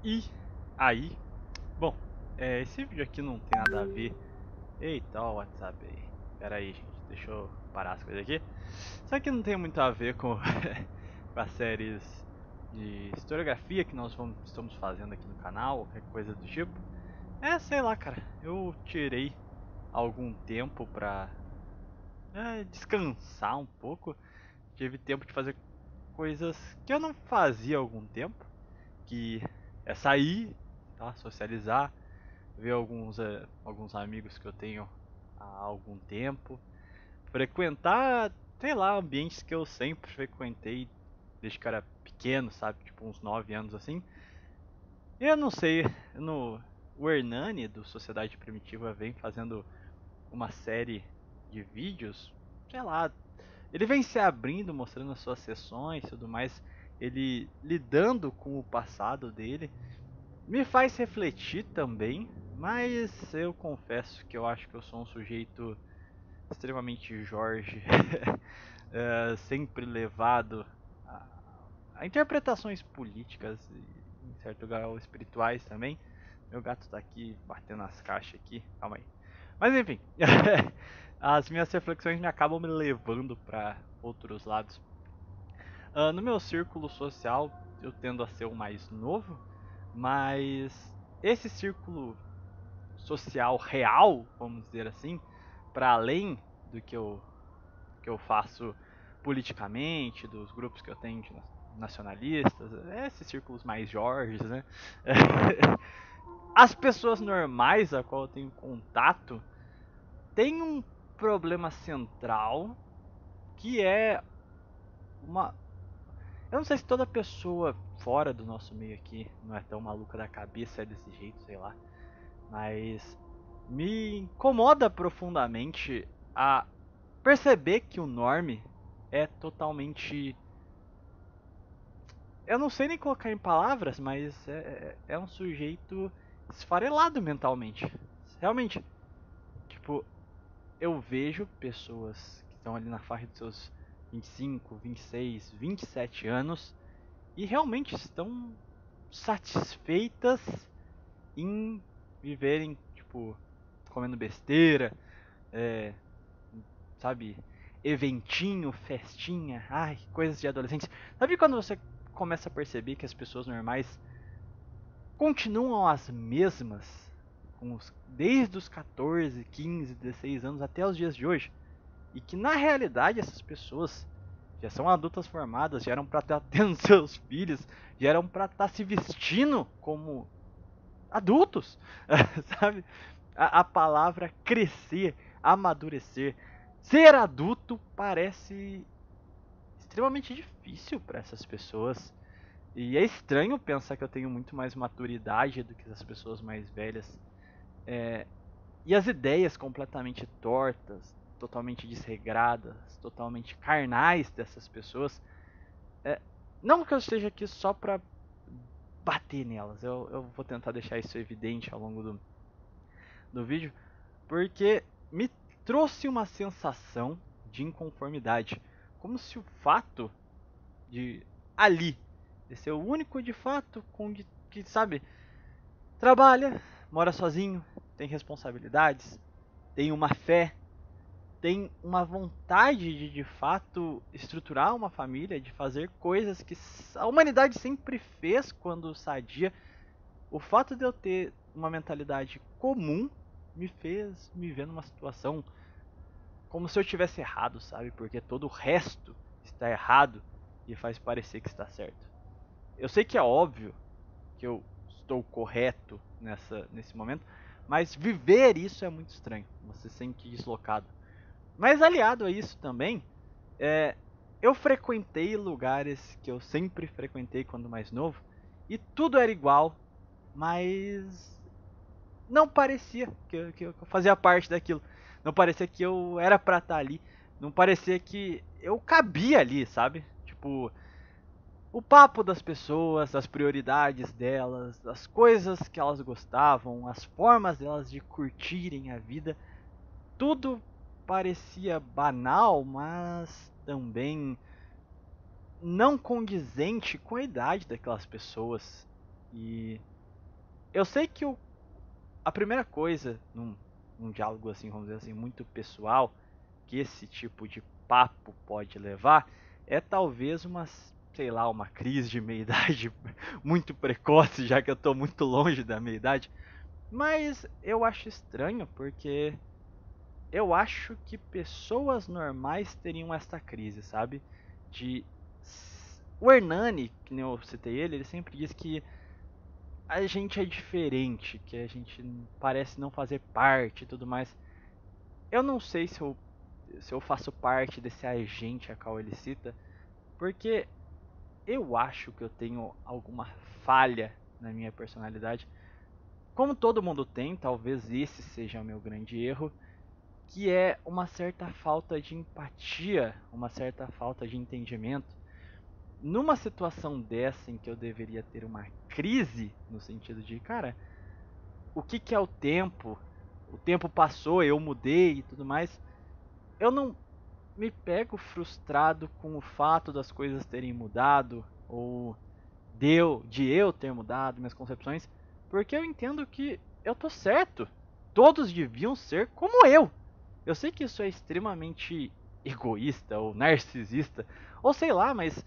E aí, bom, esse vídeo aqui não tem nada a ver. Eita, ó o WhatsApp aí. Pera aí, gente, deixa eu parar as coisas aqui. Isso aqui não tem muito a ver com, com as séries de historiografia que estamos fazendo aqui no canal, qualquer coisa do tipo. Sei lá, cara, eu tirei algum tempo pra descansar um pouco. Tive tempo de fazer coisas que eu não fazia há algum tempo, que é sair, tá? Socializar, ver alguns amigos que eu tenho há algum tempo, frequentar, sei lá, ambientes que eu sempre frequentei desde que eu era pequeno, sabe? Tipo uns 9 anos assim. Eu não sei, o Hernani do Sociedade Primitiva vem fazendo uma série de vídeos, sei lá, ele vem se abrindo, mostrando as suas sessões e tudo mais, ele lidando com o passado dele. Me faz refletir também, mas eu confesso que eu acho que eu sou um sujeito extremamente Jorge, sempre levado a interpretações políticas e, em certo grau, espirituais também. Meu gato tá aqui batendo as caixas aqui, calma aí. Mas enfim, as minhas reflexões me acabam me levando para outros lados. No meu círculo social, eu tendo a ser o mais novo, mas esse círculo social real, vamos dizer assim, para além do que eu faço politicamente, dos grupos que eu tenho de nacionalistas, esses círculos mais Jorges, né? As pessoas normais a qual eu tenho contato têm um problema central que é uma. Eu não sei se toda pessoa fora do nosso meio aqui não é tão maluca da cabeça desse jeito, sei lá. Mas me incomoda profundamente a perceber que o Norme é totalmente. Eu não sei nem colocar em palavras, mas é um sujeito esfarelado mentalmente. Realmente. Tipo, eu vejo pessoas que estão ali na faixa dos seus 25, 26, 27 anos e realmente estão satisfeitas em viverem, tipo, comendo besteira, é, sabe, eventinho, festinha, ai, coisas de adolescentes. Sabe quando você começa a perceber que as pessoas normais continuam as mesmas, desde os 14, 15, 16 anos até os dias de hoje? E que na realidade essas pessoas já são adultas formadas, já eram para estar tendo seus filhos, já eram para estar se vestindo como adultos, sabe? A palavra crescer, amadurecer, ser adulto parece extremamente difícil para essas pessoas. E é estranho pensar que eu tenho muito mais maturidade do que as pessoas mais velhas. E as ideias completamente tortas, totalmente desregradas, totalmente carnais dessas pessoas. Não que eu esteja aqui só pra bater nelas, eu vou tentar deixar isso evidente ao longo do vídeo, porque me trouxe uma sensação de inconformidade, como se o fato de ali de ser o único de fato que sabe, trabalha, mora sozinho, tem responsabilidades, tem uma fé, tem uma vontade de fato estruturar uma família, de fazer coisas que a humanidade sempre fez quando sadia. O fato de eu ter uma mentalidade comum me fez me ver numa situação como se eu tivesse errado, sabe? Porque todo o resto está errado e faz parecer que está certo. Eu sei que é óbvio que eu estou correto nesse momento, mas viver isso é muito estranho. Você se sente deslocado. Mas aliado a isso também, eu frequentei lugares que eu sempre frequentei quando mais novo e tudo era igual, mas não parecia que eu fazia parte daquilo. Não parecia que eu era pra estar ali. Não parecia que eu cabia ali, sabe? Tipo, o papo das pessoas, as prioridades delas, as coisas que elas gostavam, as formas delas de curtirem a vida, tudo parecia banal, mas também não condizente com a idade daquelas pessoas. E eu sei que a primeira coisa num diálogo assim, vamos dizer assim, muito pessoal, que esse tipo de papo pode levar, é talvez uma, sei lá, uma crise de meia-idade muito precoce, já que eu tô muito longe da meia-idade. Mas eu acho estranho porque eu acho que pessoas normais teriam esta crise, sabe? De o Hernani, que nem eu citei ele sempre diz que a gente é diferente, que a gente parece não fazer parte e tudo mais. Eu não sei se eu faço parte desse agente a qual ele cita, porque eu acho que eu tenho alguma falha na minha personalidade. Como todo mundo tem, talvez esse seja o meu grande erro, que é uma certa falta de empatia, uma certa falta de entendimento. Numa situação dessa em que eu deveria ter uma crise, no sentido de, cara, o que, que é o tempo? O tempo passou, eu mudei e tudo mais. Eu não me pego frustrado com o fato das coisas terem mudado, ou de eu ter mudado minhas concepções, porque eu entendo que eu tô certo. Todos deviam ser como eu. Eu sei que isso é extremamente egoísta ou narcisista, ou sei lá, mas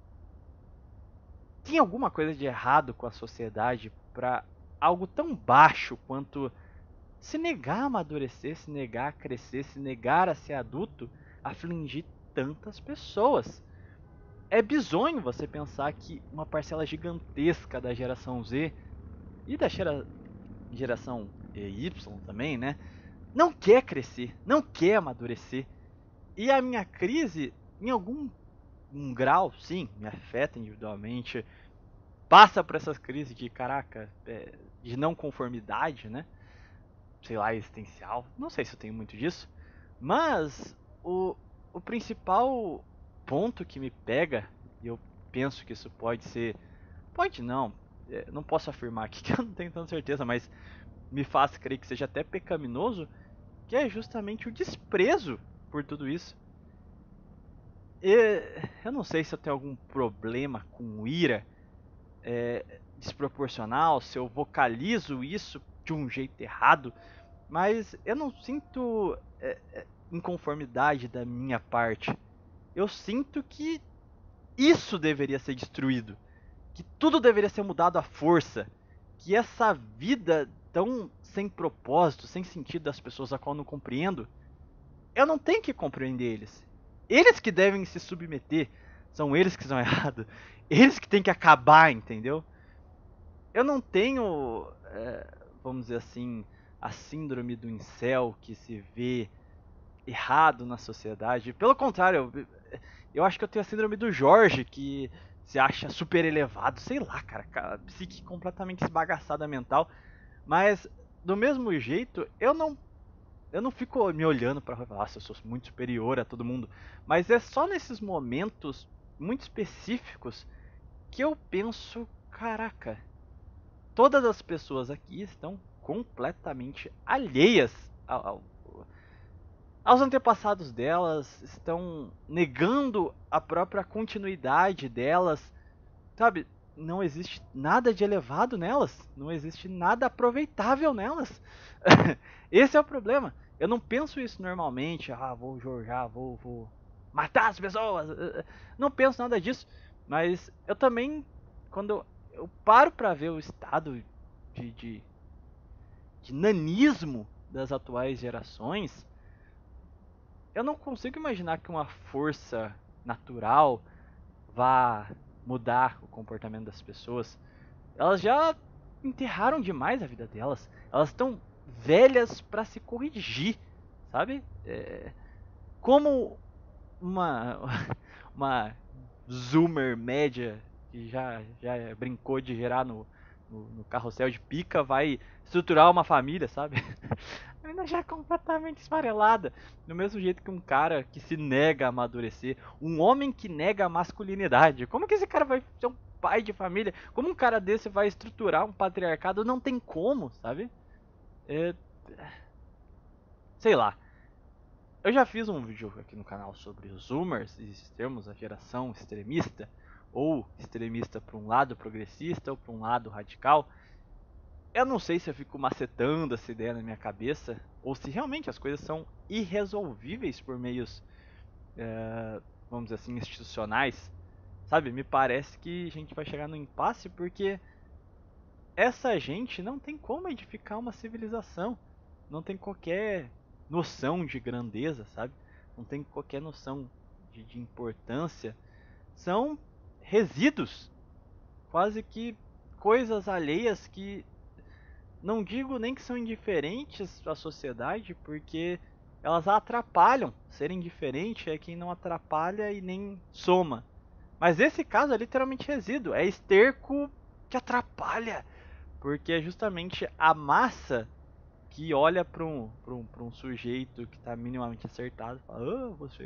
tem alguma coisa de errado com a sociedade para algo tão baixo quanto se negar a amadurecer, se negar a crescer, se negar a ser adulto, afligir tantas pessoas. É bizonho você pensar que uma parcela gigantesca da geração Z e da geração Y também, né? Não quer crescer, não quer amadurecer. E a minha crise, em algum grau, sim, me afeta individualmente. Passa por essas crises de, caraca, de não conformidade, né? Sei lá, existencial. Não sei se eu tenho muito disso. Mas o principal ponto que me pega, e eu penso que isso pode ser. Pode não, não posso afirmar aqui que eu não tenho tanta certeza, mas me faz crer que seja até pecaminoso, que é justamente o desprezo por tudo isso. E eu não sei se eu tenho algum problema com ira desproporcional, se eu vocalizo isso de um jeito errado, mas eu não sinto inconformidade da minha parte. Eu sinto que isso deveria ser destruído, que tudo deveria ser mudado à força, que essa vida tão sem propósito, sem sentido das pessoas a qual eu não compreendo, eu não tenho que compreender eles. Eles que devem se submeter, são eles que estão errados, eles que têm que acabar, entendeu? Eu não tenho, vamos dizer assim, a síndrome do incel que se vê errado na sociedade. Pelo contrário, eu acho que eu tenho a síndrome do Jorge, que se acha super elevado, sei lá, cara, psique completamente esbagaçada mental. Mas, do mesmo jeito, eu não fico me olhando pra falar, nossa, eu sou muito superior a todo mundo. Mas é só nesses momentos muito específicos que eu penso, caraca, todas as pessoas aqui estão completamente alheias aos antepassados delas, estão negando a própria continuidade delas, sabe? Não existe nada de elevado nelas, não existe nada aproveitável nelas. Esse é o problema. Eu não penso isso normalmente, vou jorjar, vou matar as pessoas. Não penso nada disso, mas eu também, quando eu paro pra ver o estado de, de, de nanismo das atuais gerações, eu não consigo imaginar que uma força natural vá mudar o comportamento das pessoas. Elas já enterraram demais a vida delas. Elas estão velhas para se corrigir, sabe? Como uma uma zoomer média que já brincou de gerar no carrossel de pica vai estruturar uma família, sabe? Ainda já é completamente esfarelada. Do mesmo jeito que um cara que se nega a amadurecer, um homem que nega a masculinidade. Como que esse cara vai ser um pai de família? Como um cara desse vai estruturar um patriarcado? Não tem como, sabe? É... Sei lá. Eu já fiz um vídeo aqui no canal sobre os Zoomers e termos a geração extremista, ou extremista para um lado progressista ou para um lado radical. Eu não sei se eu fico macetando essa ideia na minha cabeça ou se realmente as coisas são irresolvíveis por meios, vamos dizer assim, institucionais. Sabe, me parece que a gente vai chegar no impasse porque essa gente não tem como edificar uma civilização, não tem qualquer noção de grandeza, sabe? Não tem qualquer noção de importância. São resíduos, quase que coisas alheias que não digo nem que são indiferentes à sociedade, porque elas a atrapalham. Ser indiferente é quem não atrapalha e nem soma. Mas esse caso é literalmente resíduo, é esterco que atrapalha, porque é justamente a massa que olha para um sujeito que está minimamente acertado e fala: ah, você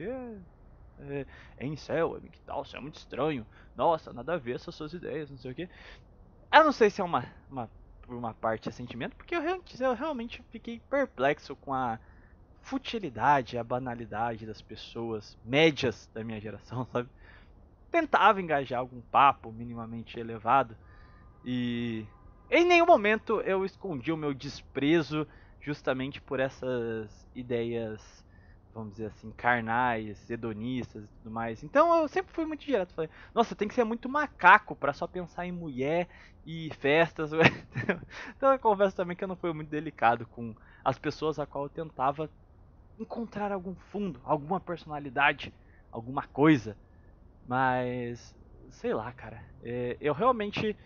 é incel, que tal, você é muito estranho, nossa, nada a ver essas suas ideias, não sei o que. Eu não sei se é por uma parte é sentimento, porque eu realmente fiquei perplexo com a futilidade, a banalidade das pessoas médias da minha geração, sabe? Tentava engajar algum papo minimamente elevado e em nenhum momento eu escondi o meu desprezo justamente por essas ideias, vamos dizer assim, carnais, hedonistas e tudo mais. Então eu sempre fui muito direto. Falei, nossa, tem que ser muito macaco pra só pensar em mulher e festas. Então eu confesso também que eu não fui muito delicado com as pessoas a qual eu tentava encontrar algum fundo, alguma personalidade, alguma coisa. Mas, sei lá, cara. Eu realmente,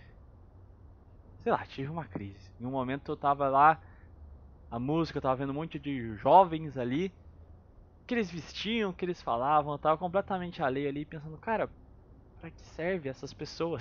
sei lá, tive uma crise. Em um momento eu tava lá, a música, eu tava vendo um monte de jovens ali, o que eles vestiam, o que eles falavam, eu tava completamente alheio ali, pensando, cara, pra que serve essas pessoas?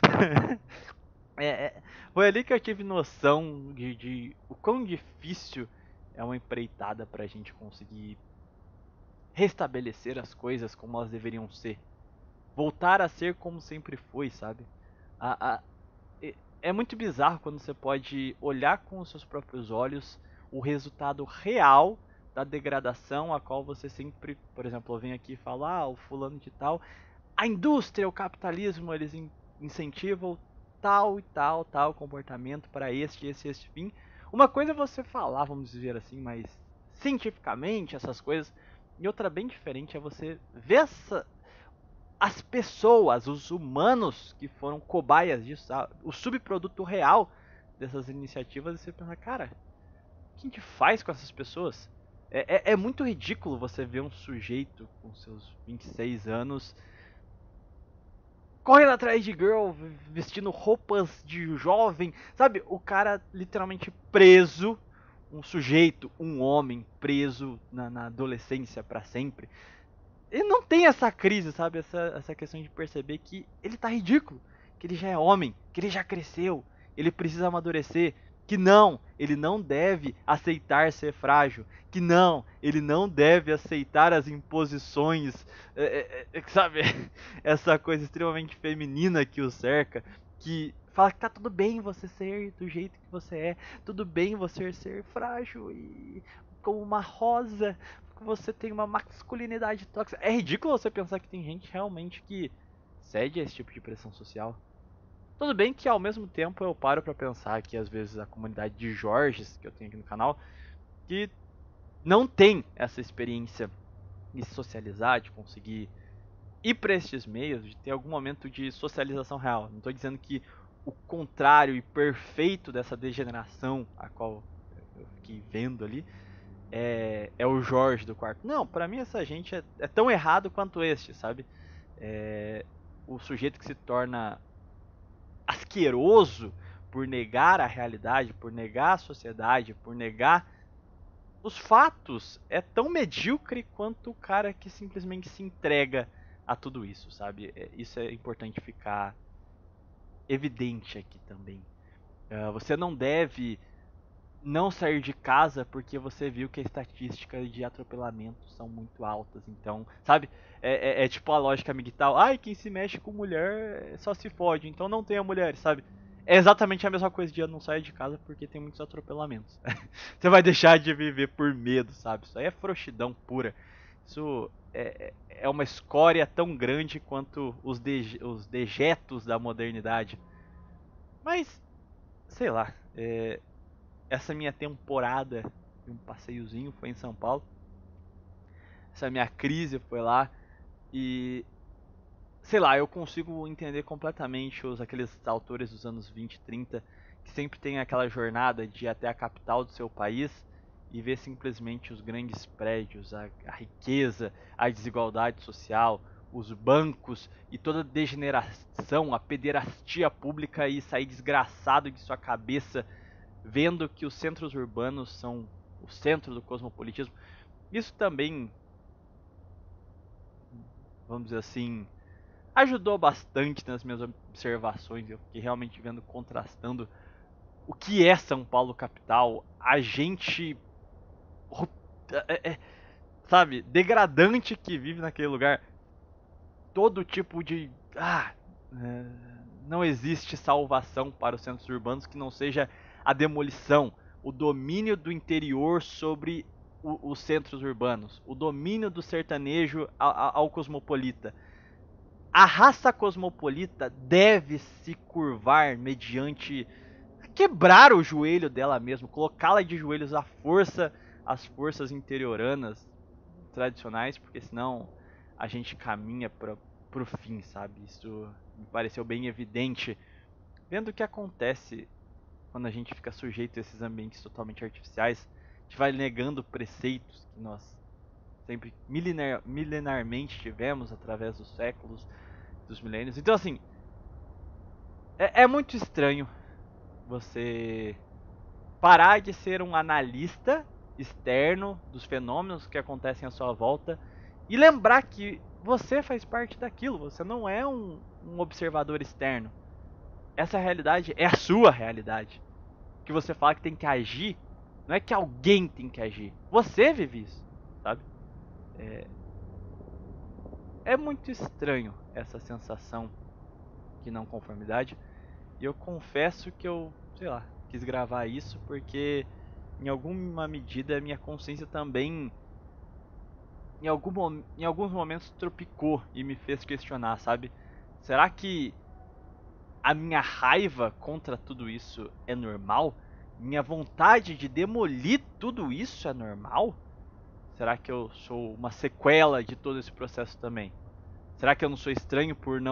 É, foi ali que eu tive noção de o quão difícil é uma empreitada pra gente conseguir restabelecer as coisas como elas deveriam ser. Voltar a ser como sempre foi, sabe? A, é muito bizarro quando você pode olhar com os seus próprios olhos o resultado real da degradação a qual você sempre, por exemplo, vem aqui falar, ah, o fulano de tal, a indústria, o capitalismo, eles incentivam tal e tal comportamento para este fim. Uma coisa é você falar, vamos dizer assim, mas cientificamente essas coisas, e outra bem diferente é você ver as pessoas, os humanos que foram cobaias disso, sabe? O subproduto real dessas iniciativas, e você pensa, cara, o que a gente faz com essas pessoas? É muito ridículo você ver um sujeito com seus 26 anos correndo atrás de girl, vestindo roupas de jovem, sabe? O cara literalmente preso, um sujeito, um homem preso na adolescência para sempre. Ele não tem essa crise, sabe? Essa questão de perceber que ele tá ridículo, que ele já é homem, que ele já cresceu, ele precisa amadurecer, que não, ele não deve aceitar ser frágil, que não, ele não deve aceitar as imposições, sabe? Essa coisa extremamente feminina que o cerca, que fala que tá tudo bem você ser do jeito que você é, tudo bem você ser frágil e como uma rosa, você tem uma masculinidade tóxica. É ridículo você pensar que tem gente realmente que cede a esse tipo de pressão social. Tudo bem que ao mesmo tempo eu paro pra pensar que às vezes a comunidade de Jorges que eu tenho aqui no canal, que não tem essa experiência de socializar, de conseguir ir pra estes meios, de ter algum momento de socialização real. Não tô dizendo que o contrário e perfeito dessa degeneração a qual eu fiquei vendo ali é o Jorge do quarto. Não, pra mim essa gente é tão errado quanto este, sabe? O sujeito que se torna asqueroso por negar a realidade, por negar a sociedade, por negar os fatos, é tão medíocre quanto o cara que simplesmente se entrega a tudo isso, sabe? Isso é importante ficar evidente aqui também. Você não deve não sair de casa porque você viu que as estatísticas de atropelamento são muito altas. Então, sabe? É tipo a lógica ambiental. Ai, quem se mexe com mulher só se fode, então não tenha mulher, sabe? É exatamente a mesma coisa de eu não sair de casa porque tem muitos atropelamentos. Você vai deixar de viver por medo, sabe? Isso aí é frouxidão pura. Isso é uma escória tão grande quanto os dejetos da modernidade. Mas, sei lá, essa minha temporada de um passeiozinho foi em São Paulo. Essa minha crise foi lá e, sei lá, eu consigo entender completamente aqueles autores dos anos 20, 30 que sempre tem aquela jornada de ir até a capital do seu país e ver simplesmente os grandes prédios, a riqueza, a desigualdade social, os bancos e toda a degeneração, a pederastia pública e sair desgraçado de sua cabeça vendo que os centros urbanos são o centro do cosmopolitismo. Isso também, vamos dizer assim, ajudou bastante nas minhas observações. Eu fiquei realmente vendo, contrastando o que é São Paulo capital, a gente, sabe, degradante que vive naquele lugar. Todo tipo de, não existe salvação para os centros urbanos que não seja a demolição, o domínio do interior sobre os centros urbanos, o domínio do sertanejo ao cosmopolita. A raça cosmopolita deve se curvar mediante quebrar o joelho dela mesma, colocá-la de joelhos à força, às forças interioranas tradicionais, porque senão a gente caminha pro fim, sabe? Isso me pareceu bem evidente vendo o que acontece quando a gente fica sujeito a esses ambientes totalmente artificiais. A gente vai negando preceitos que nós sempre milenarmente tivemos através dos séculos, dos milênios. Então, assim, é muito estranho você parar de ser um analista externo dos fenômenos que acontecem à sua volta e lembrar que você faz parte daquilo, você não é um observador externo. Essa realidade é a sua realidade. Que você fala que tem que agir, não é que alguém tem que agir. Você vive isso, sabe? É muito estranho essa sensação de não conformidade. E eu confesso que eu, sei lá, quis gravar isso porque em alguma medida a minha consciência também em alguns momentos tropicou e me fez questionar, sabe? Será que a minha raiva contra tudo isso é normal? Minha vontade de demolir tudo isso é normal? Será que eu sou uma sequela de todo esse processo também? Será que eu não sou estranho por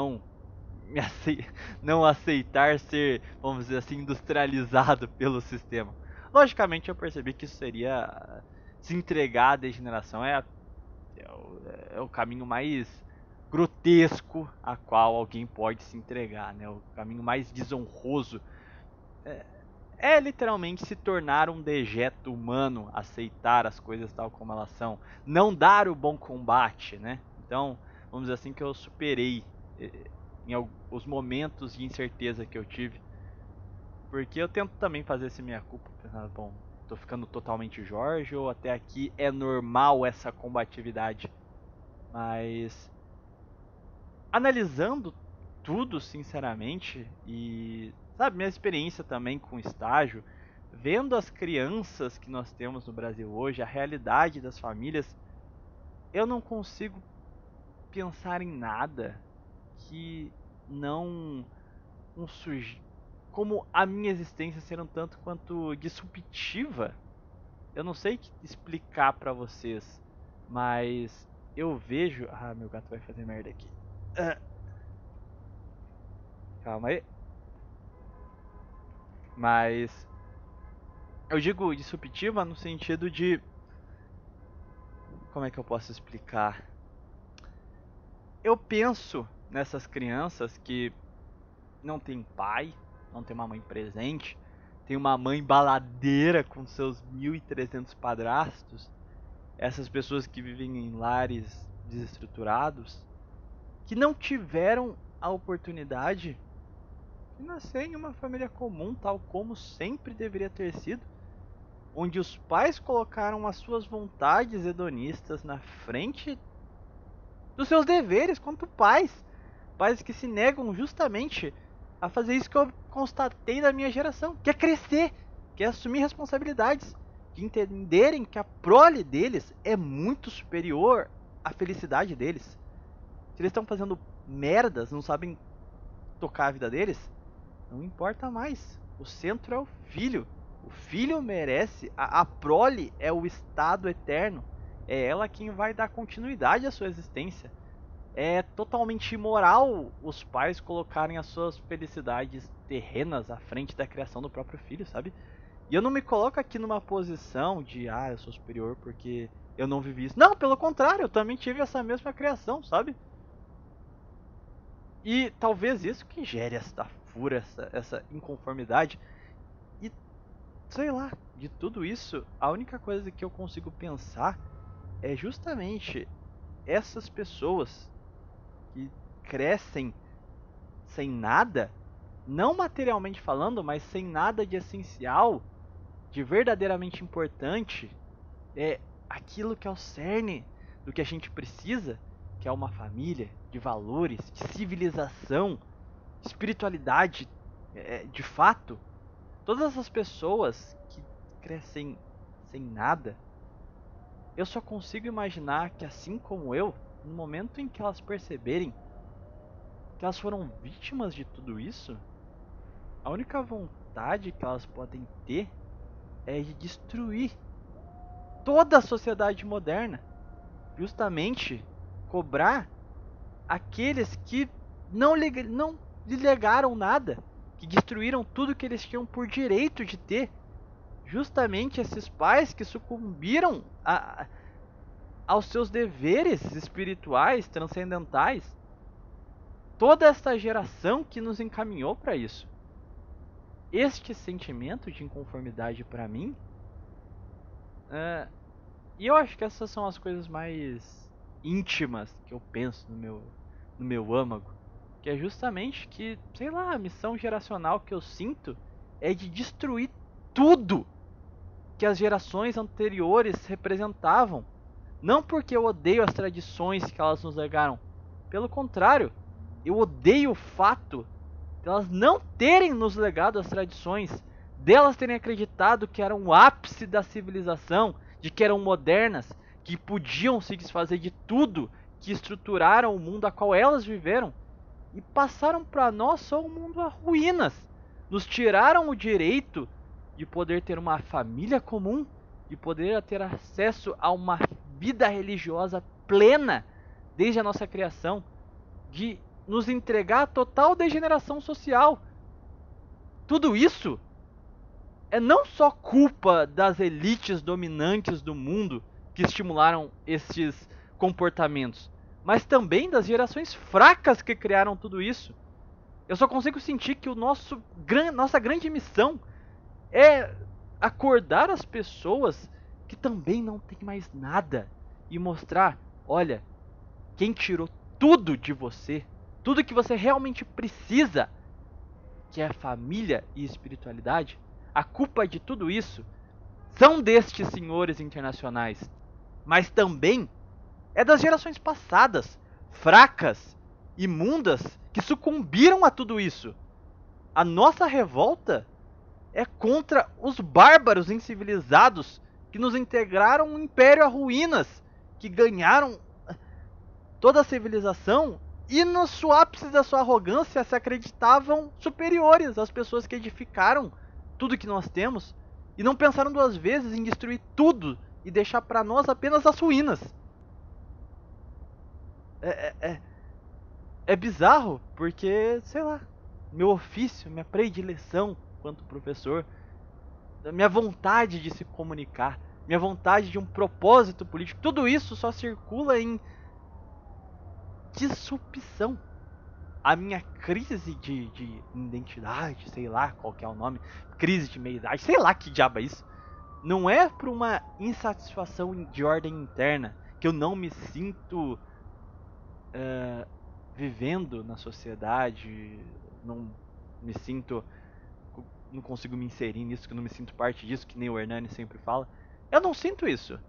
não aceitar ser, vamos dizer assim, industrializado pelo sistema? Logicamente eu percebi que isso seria se entregar à degeneração. É o caminho mais grotesco a qual alguém pode se entregar, né? O caminho mais desonroso é literalmente se tornar um dejeto humano, aceitar as coisas tal como elas são, não dar o bom combate, né? Então, vamos dizer assim que eu superei os momentos de incerteza que eu tive, porque eu tento também fazer esse meia culpa, pensando, bom, tô ficando totalmente Jorge ou até aqui é normal essa combatividade? Mas analisando tudo sinceramente e, sabe, minha experiência também com estágio, vendo as crianças que nós temos no Brasil hoje, a realidade das famílias, eu não consigo pensar em nada que não como a minha existência ser um tanto quanto disruptiva. Eu não sei explicar pra vocês, mas eu vejo... Ah, meu gato vai fazer merda aqui. Calma aí. Mas eu digo disruptiva no sentido de... Como é que eu posso explicar? Eu penso nessas crianças que não tem pai, não tem uma mãe presente, tem uma mãe baladeira com seus 1.300 padrastos, essas pessoas que vivem em lares desestruturados, que não tiveram a oportunidade de nascer em uma família comum, tal como sempre deveria ter sido, onde os pais colocaram as suas vontades hedonistas na frente dos seus deveres quanto pais. Pais que se negam justamente a fazer isso que eu constatei na minha geração, que é crescer, que é assumir responsabilidades, de entenderem que a prole deles é muito superior a felicidade deles, se eles estão fazendo merdas, não sabem tocar a vida deles, não importa mais. O centro é o filho. O filho merece, a prole é o estado eterno. É ela quem vai dar continuidade à sua existência. É totalmente imoral os pais colocarem as suas felicidades terrenas à frente da criação do próprio filho, sabe? E eu não me coloco aqui numa posição de, eu sou superior porque eu não vivi isso. Não, pelo contrário, eu também tive essa mesma criação, sabe? E talvez isso que gere essa fúria, essa inconformidade. E, sei lá, de tudo isso, a única coisa que eu consigo pensar é justamente essas pessoas que crescem sem nada, não materialmente falando, mas sem nada de essencial, de verdadeiramente importante, é aquilo que é o cerne do que a gente precisa, que é uma família de valores, de civilização, espiritualidade, de fato. Todas essas pessoas que crescem sem nada, eu só consigo imaginar que, assim como eu, no momento em que elas perceberem que elas foram vítimas de tudo isso, a única vontade que elas podem ter é de destruir toda a sociedade moderna, justamente cobrar aqueles que não lhe legaram nada, que destruíram tudo que eles tinham por direito de ter. Justamente esses pais que sucumbiram aos seus deveres espirituais, transcendentais. Toda esta geração que nos encaminhou para isso. Este sentimento de inconformidade para mim, e eu acho que essas são as coisas mais íntimas que eu penso no meu âmago, que é justamente que, sei lá, a missão geracional que eu sinto é de destruir tudo que as gerações anteriores representavam. Não porque eu odeio as tradições que elas nos legaram, pelo contrário, eu odeio o fato de elas não terem nos legado as tradições, delas terem acreditado que eram o ápice da civilização, de que eram modernas, que podiam se desfazer de tudo que estruturaram o mundo a qual elas viveram, e passaram para nós só um mundo a ruínas. Nos tiraram o direito de poder ter uma família comum, de poder ter acesso a uma vida religiosa plena desde a nossa criação, de nos entregar a total degeneração social. Tudo isso é não só culpa das elites dominantes do mundo que estimularam esses comportamentos, mas também das gerações fracas que criaram tudo isso. Eu só consigo sentir que nossa grande missão é acordar as pessoas que também não têm mais nada e mostrar, olha, quem tirou tudo de você, tudo que você realmente precisa, que é família e espiritualidade, a culpa de tudo isso são destes senhores internacionais, mas também é das gerações passadas, fracas, imundas, que sucumbiram a tudo isso. A nossa revolta é contra os bárbaros incivilizados que nos integraram um império a ruínas, que ganharam toda a civilização e no ápice da sua arrogância se acreditavam superiores às pessoas que edificaram tudo que nós temos e não pensaram duas vezes em destruir tudo e deixar para nós apenas as ruínas. É bizarro porque, sei lá, meu ofício, minha predileção quanto professor, minha vontade de se comunicar, minha vontade de um propósito político, tudo isso só circula em disrupção. A minha crise de identidade, sei lá qual que é o nome, crise de meia-idade, sei lá que diabo é isso, não é por uma insatisfação de ordem interna, que eu não me sinto vivendo na sociedade, não me sinto, não consigo me inserir nisso, que eu não me sinto parte disso, que nem o Hernani sempre fala. Eu não sinto isso.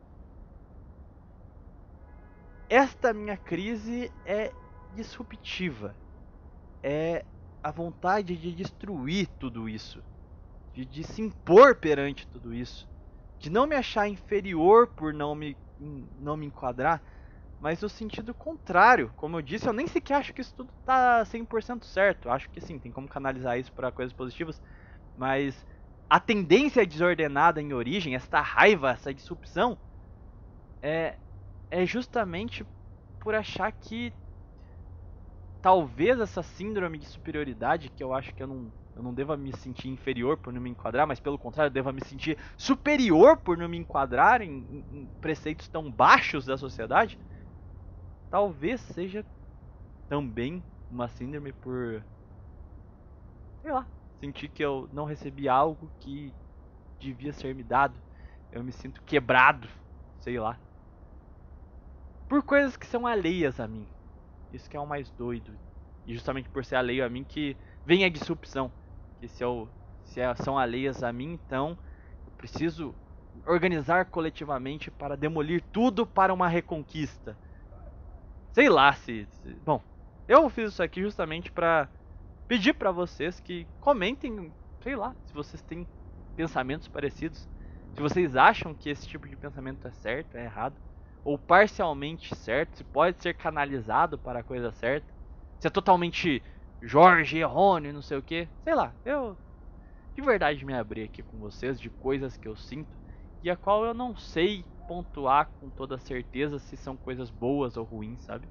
Esta minha crise é disruptiva. É a vontade de destruir tudo isso, de se impor perante tudo isso, de não me achar inferior por não me enquadrar, mas no sentido contrário. Como eu disse, eu nem sequer acho que isso tudo tá 100% certo. Eu acho que sim, tem como canalizar isso para coisas positivas, mas a tendência desordenada em origem, esta raiva, essa disrupção, é, é justamente por achar que talvez essa síndrome de superioridade, que eu acho que eu não deva me sentir inferior por não me enquadrar, mas pelo contrário, eu deva me sentir superior por não me enquadrar em preceitos tão baixos da sociedade, talvez seja também uma síndrome por, sei lá, sentir que eu não recebi algo que devia ser me dado. Eu me sinto quebrado, sei lá, por coisas que são alheias a mim. Isso que é o mais doido. E justamente por ser alheio a mim que vem a disrupção. Que são alheias a mim, então eu preciso organizar coletivamente para demolir tudo para uma reconquista. Sei lá se. Bom, eu fiz isso aqui justamente para pedir para vocês que comentem, sei lá, se vocês têm pensamentos parecidos. Se vocês acham que esse tipo de pensamento é certo, é errado, ou parcialmente certo, se pode ser canalizado para a coisa certa, se é totalmente Jorge errôneo, não sei o que, sei lá, eu de verdade me abri aqui com vocês de coisas que eu sinto e a qual eu não sei pontuar com toda certeza se são coisas boas ou ruins, sabe?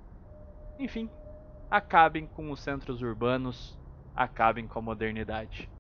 Enfim, acabem com os centros urbanos, acabem com a modernidade.